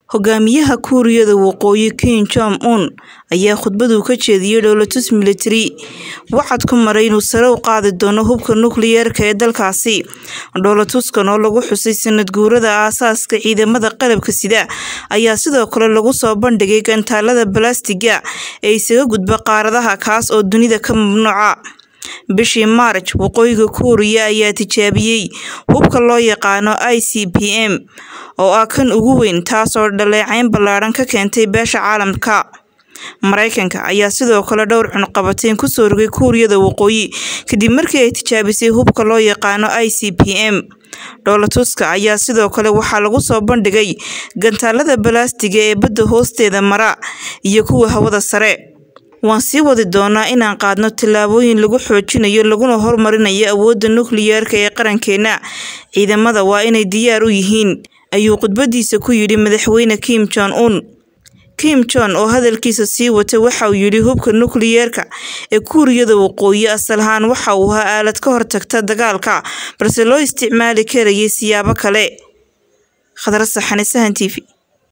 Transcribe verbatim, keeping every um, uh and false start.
Hogaamiyaha Kuuriyada Waqooyi Kim Jong-un ayaa khudbadu ka jeediyay dowladtus military waxaad ku maray inuu sare u qaadi doono hubka nukliyeerka ee dalkaasi. Dowladtuskan oo lagu xusay sanad guurada aasaaska ciidamada qalabka sida ayaa sidoo kale lagu soo bandhigay gantaalada balastiga ee isaga gudba qaaradaha kaas oo dunida ka mamnuuca. Bishii March, Waqooyiga Kuuriya ayaa tijaabiyay hubka loo yaqaano I C B M oo ah kan ugu weyn taas oo dhaleecayn ballaaran ka keentay beesha caalamka. Mareykanka ayaa sidoo kale dhowr cunaqabateyn ku soo rogay Kuuriyada Waqooyi kadib markii ay tijaabisay hubka loo yaqaano I C B M. Dowladtuska ayaa sidoo kale waxaa lagu soo bandhigay gantaalada balastiga ee badda hoosteeda mara iyo kuwa hawada sare. Waan sii wadi doonaa inaan qaadno tillaabooyin lagu xoojinayo laguna horumarinayo awoodda nukliyeerka ee qarankeena. Ciidamada waa inay diyaar u yihiin, ayuu khudbadiisa ku yidhi madaxweyne Kim Jong-un. Kim Jong oo hadalkiisa sii wata waxa uu yidhi hubka nukliyeerka ee Kuuriyada Waqooyi asal ahaan waxa uu ahaa aalad ka hortagta dagaalka balse loo isticmaali karayay siyaabo kale. Khadra Saxane, Sahan T V.